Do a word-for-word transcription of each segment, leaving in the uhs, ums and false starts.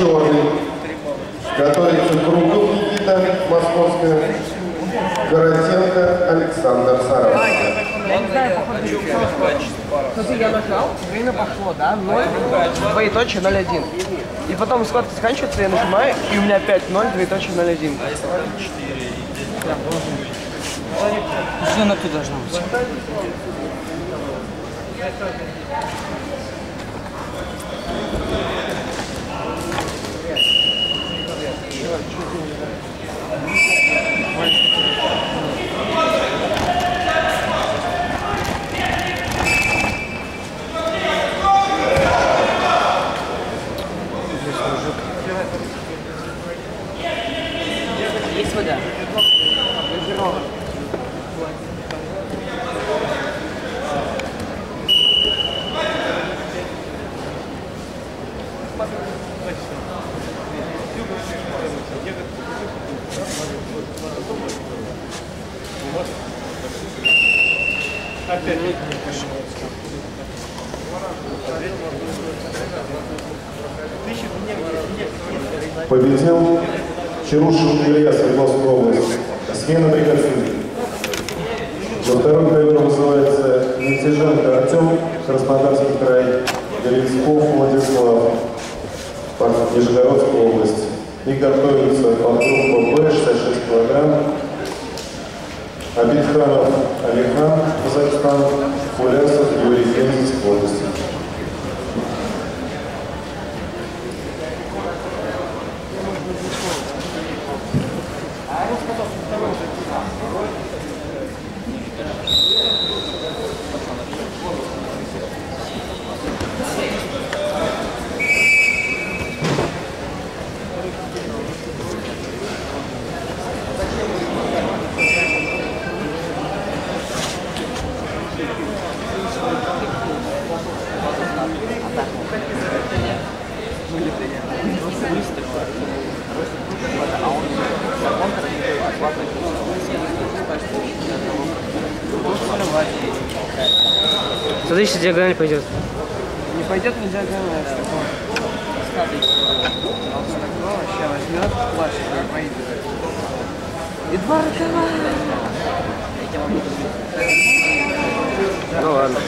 черный. Готовится Круков Никита, Московская. Городенко Александр, Саратовская. Смотри, я нажал, время пошло, да? ноль, двоеточие, ноль один. И потом схватка заканчивается, я нажимаю, и у меня опять ноль, двоеточие, ноль один. Все на ту должна быть. Есть вода? Опять. Победил Чарушин Илья, Свердловская область. Смена приготовления. Во второй ковер вызывается Нетеженко Артем, Краснодарский край, Горельцов Владислав, Нижегородская область. И готовится подгруппа Б, шестьдесят шесть килограмм. Абитханов Алихан, Казахстан, Фулясов Юрий, Пензенской области. Смотри, что диагональ пойдет. Не пойдет на диагональ. Вообще возьмет, плачет, поедет. И два рукава. Ну ладно.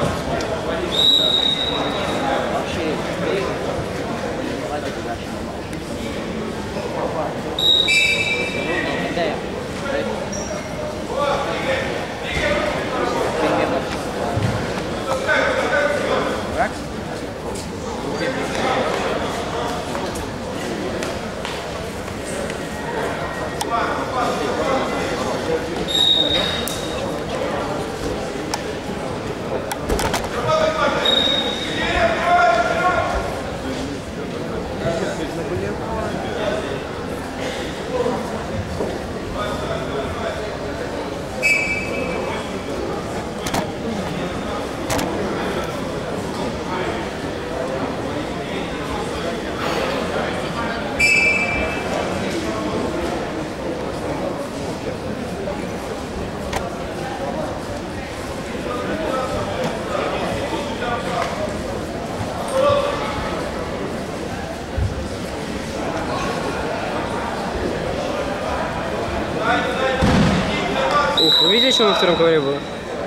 Ух, вы видели, что на втором ковре было?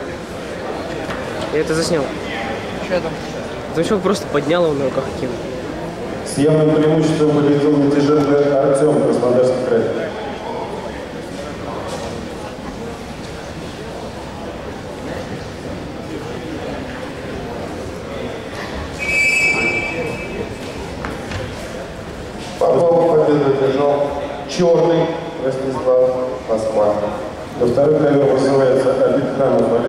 Я это заснял. Что там? Ты что, просто поднял его на руках и кинул. С явным преимуществом победил Нетеженко Артем, Краснодарский край. Попал победу одержал черный Ростислав Москва. Во второй ковер вызывается Абитханов